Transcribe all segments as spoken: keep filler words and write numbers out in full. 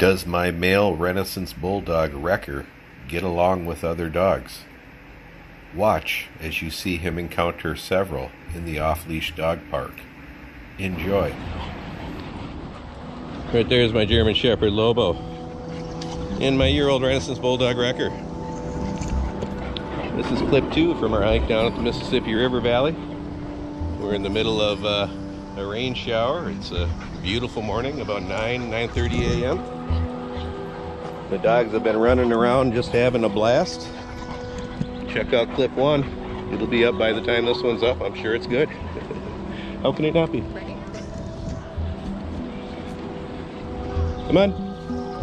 Does my male Renascence Bulldogge Rekkr get along with other dogs? Watch as you see him encounter several in the off-leash dog park. Enjoy. Right there's my German Shepherd Lobo and my year-old Renascence Bulldogge Rekkr. This is clip two from our hike down at the Mississippi River Valley. We're in the middle of uh, a rain shower. It's a beautiful morning, about nine, nine thirty a m The dogs have been running around just having a blast. Check out clip one. It'll be up by the time this one's up. I'm sure it's good. How can it not be? Come on.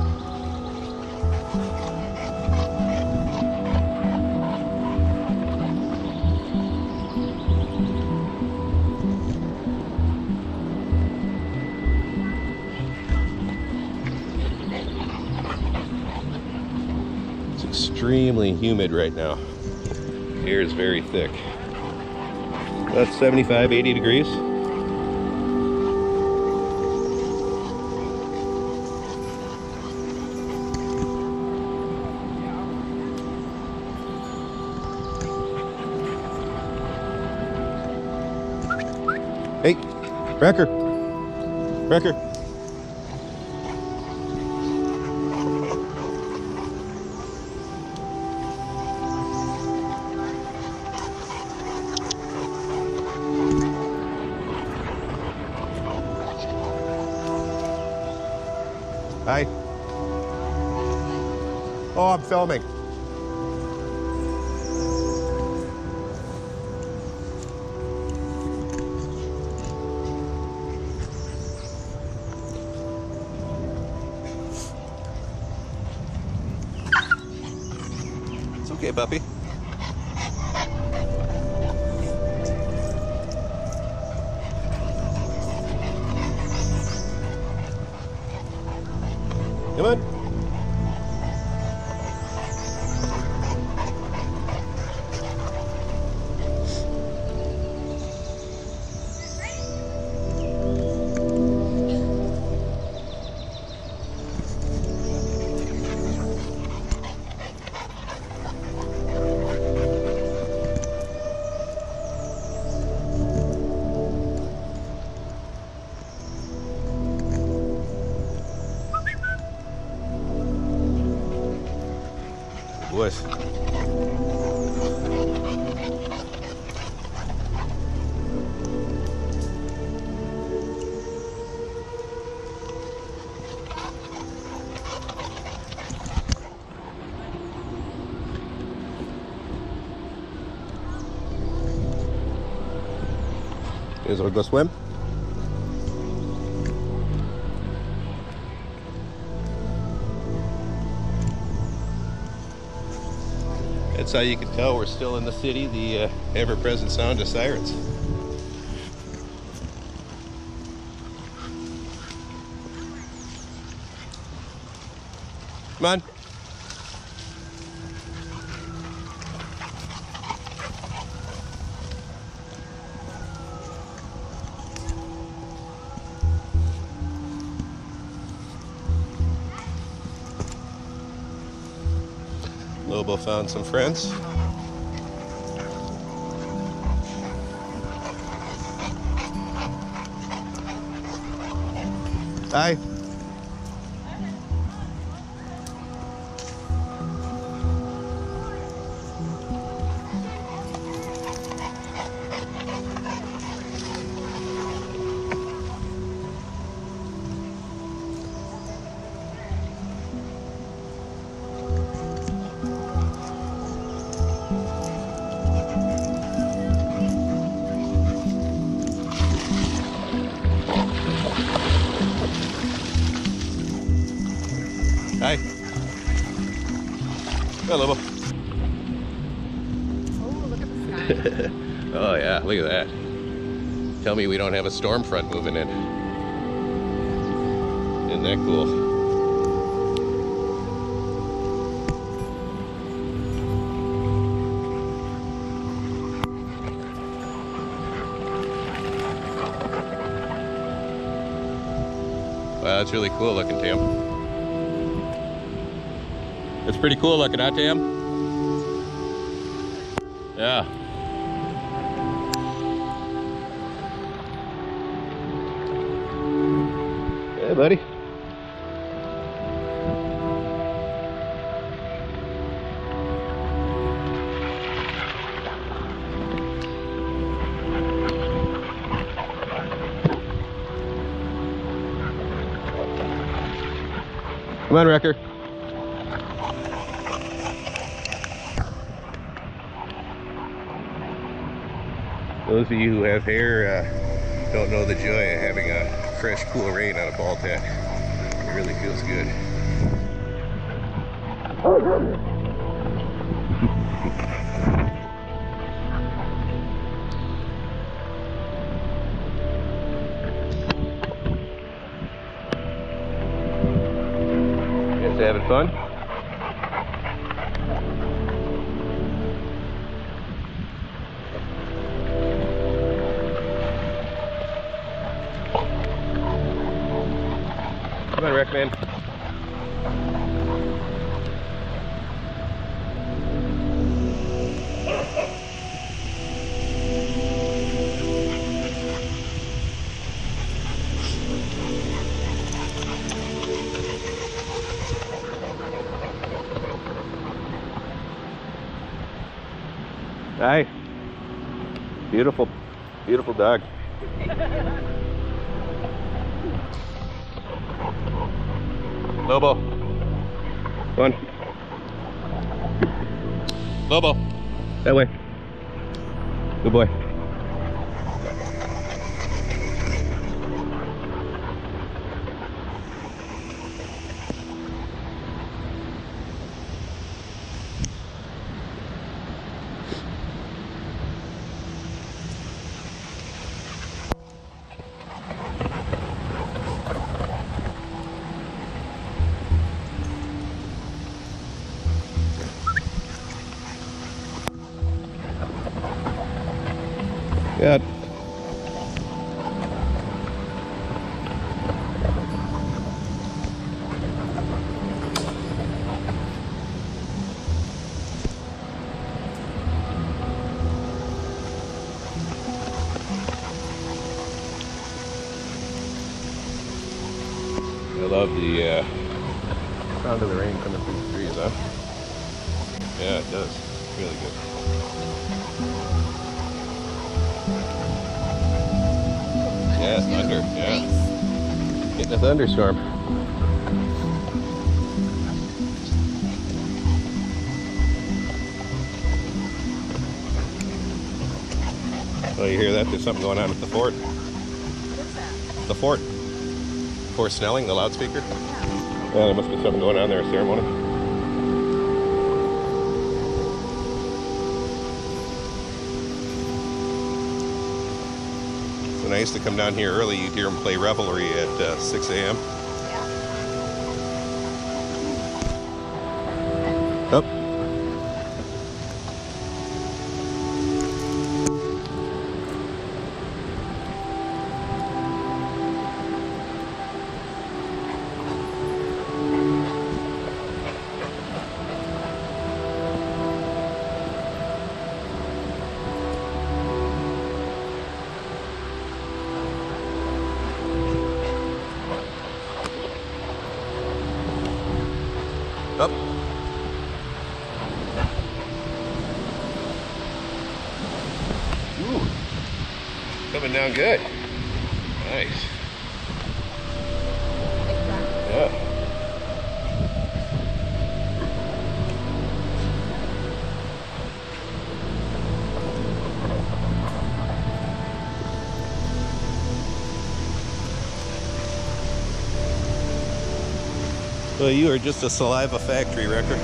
It's extremely humid right now. The air is very thick. About seventy-five, eighty degrees. Hey, Rekkr, Rekkr. Hi. Oh, I'm filming. It's okay, puppy. Come on. Boys. You guys want to go swim? That's how you can tell we're still in the city, the uh, ever-present sound of sirens. Come on. Lobo found some friends. Hi. Hi. Hi, Lobo. Oh, look at the sky. Oh, yeah, look at that. Tell me we don't have a storm front moving in. Isn't that cool? Wow, that's really cool looking, Tim. It's pretty cool looking, huh, Tam? Yeah. Hey, buddy. Come on, Rekkr. Those of you who have hair uh, don't know the joy of having a fresh, cool rain on a ball tack. It really feels good. You guys having fun? Come on, Rekkr, man. Hi. Beautiful, beautiful dog. Lobo. Go on. Lobo. That way. Good boy. Good. I love the uh, sound of the rain coming through the trees, huh? Yeah, it does. It's really good. Yeah, thunder, yeah. Getting a thunderstorm. Oh, you hear that? There's something going on at the fort. What's that? The fort. Fort Snelling, the loudspeaker. Yeah. Yeah, there must be something going on there, a ceremony. When I used to come down here early, you'd hear them play revelry at uh, six A M Up. Up. Ooh. Coming down good. Nice. Yeah. Well, you are just a saliva factory, Rekkr.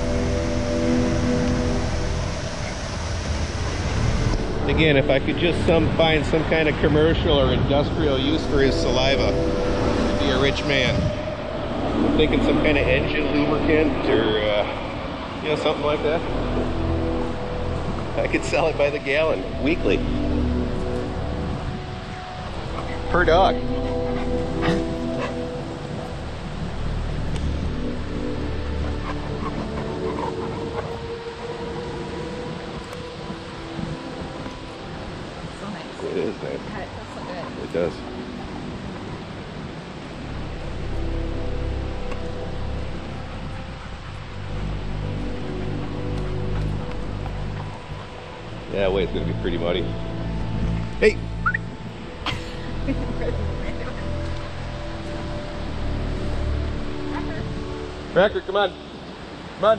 Again, if I could just some find some kind of commercial or industrial use for his saliva, I'd be a rich man. I'm thinking some kind of engine lubricant or, uh, you know, something like that. I could sell it by the gallon weekly. Per dog. Yeah, wait, it's gonna be pretty muddy. Hey! Rekkr, come on! Come on!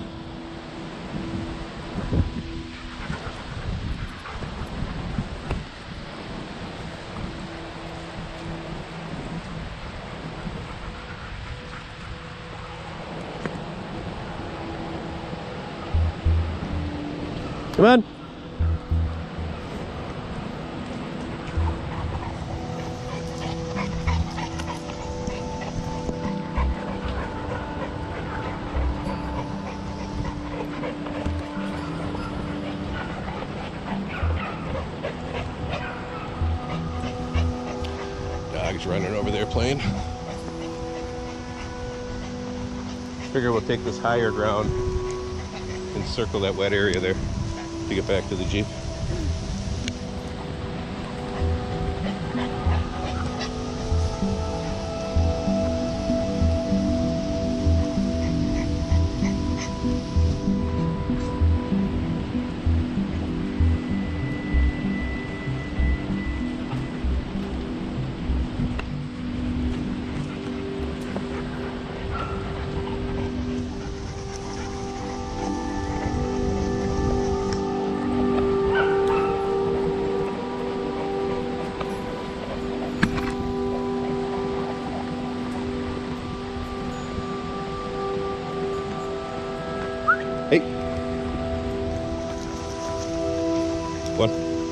Come on! Dog's running over there playing. Figure we'll take this higher ground and circle that wet area there to get back to the Jeep. Hey. One.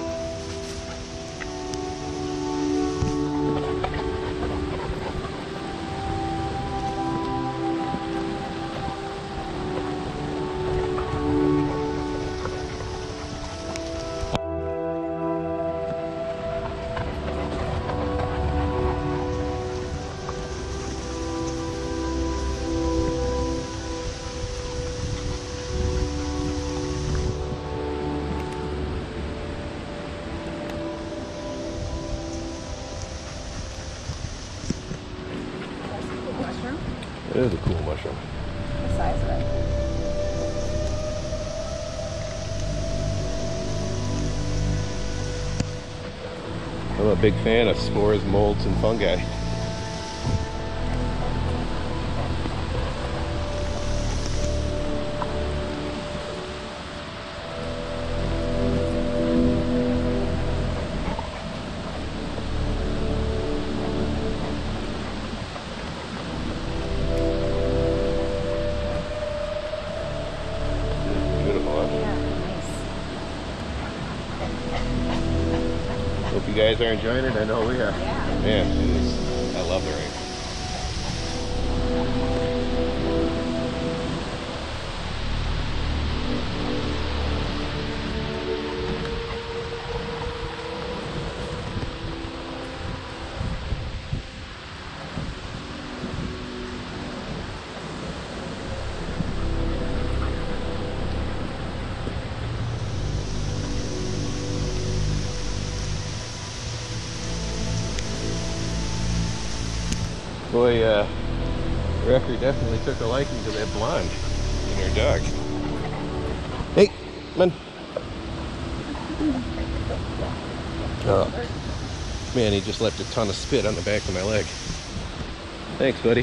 It is a cool mushroom. The size of it. I'm a big fan of spores, molds, and fungi. Hope you guys are enjoying it. I know we are. Yeah. Man, it is. I love the rain. Boy, uh, Rekkr definitely took a liking to that blonde in her dog. Hey, come on. Oh, man, he just left a ton of spit on the back of my leg. Thanks, buddy.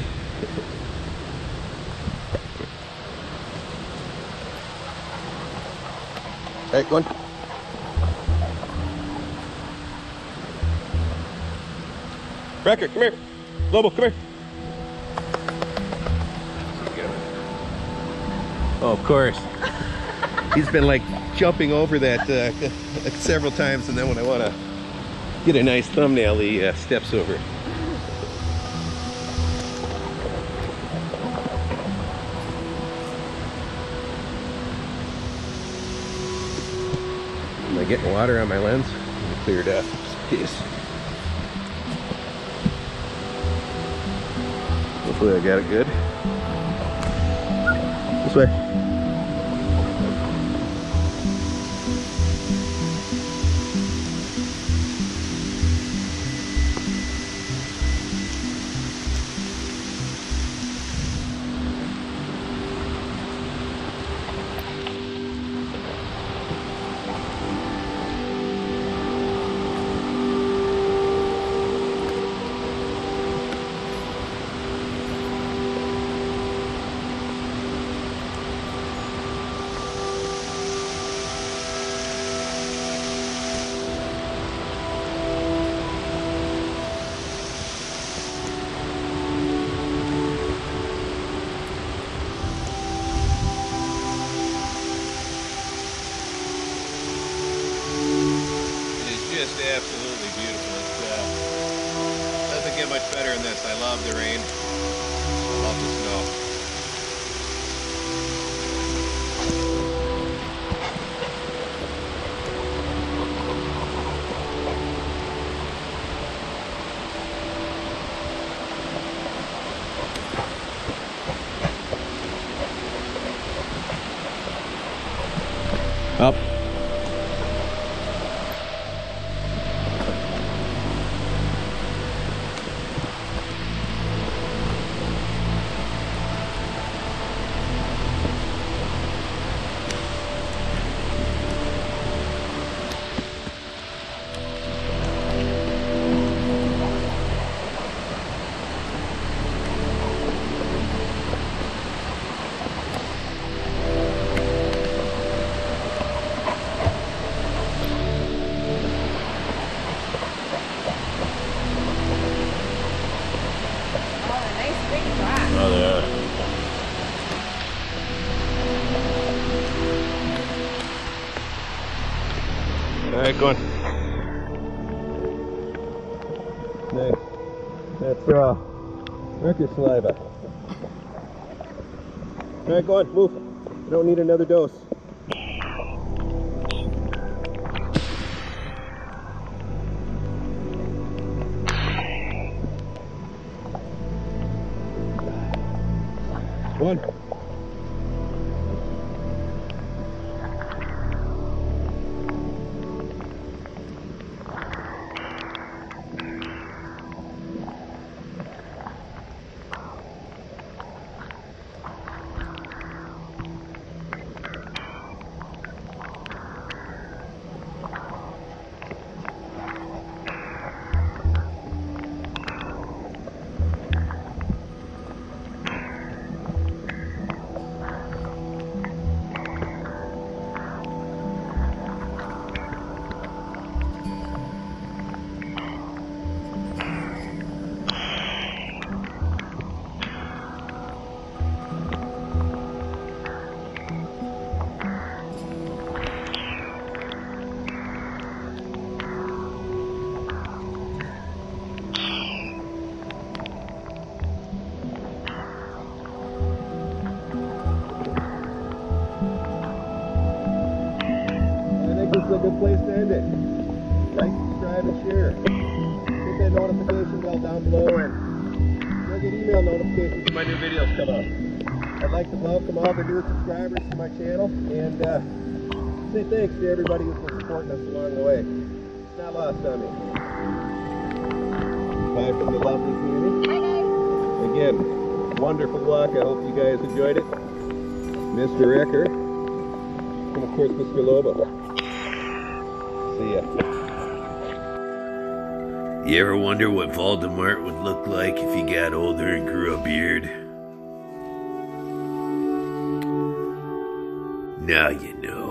Hey, go on. Rekkr, come here. Lobo, come here. Oh, of course. He's been like jumping over that uh, several times, and then when I want to get a nice thumbnail, he uh, steps over. Am I getting water on my lens? Clear it up. Jeez. Hopefully I got it good. This way. this. I love the rain. I love the snow. Up. Oh, they are. All right, go on. Nice. That's uh, Rekkr saliva. All right, go on, move. You don't need another dose. One. This is a good place to end it. Like, subscribe, and share. Hit that notification bell down below, and you'll get email notifications when my new videos come out. I'd like to welcome all the new subscribers to my channel, and uh, say thanks to everybody who's been supporting us along the way. It's not lost on me. Bye from the lovely community. Hi guys. Again, wonderful walk. I hope you guys enjoyed it. Mister Rekkr, and of course Mister Lobo. See ya. You ever wonder what Voldemort would look like if he got older and grew a beard? Now you know.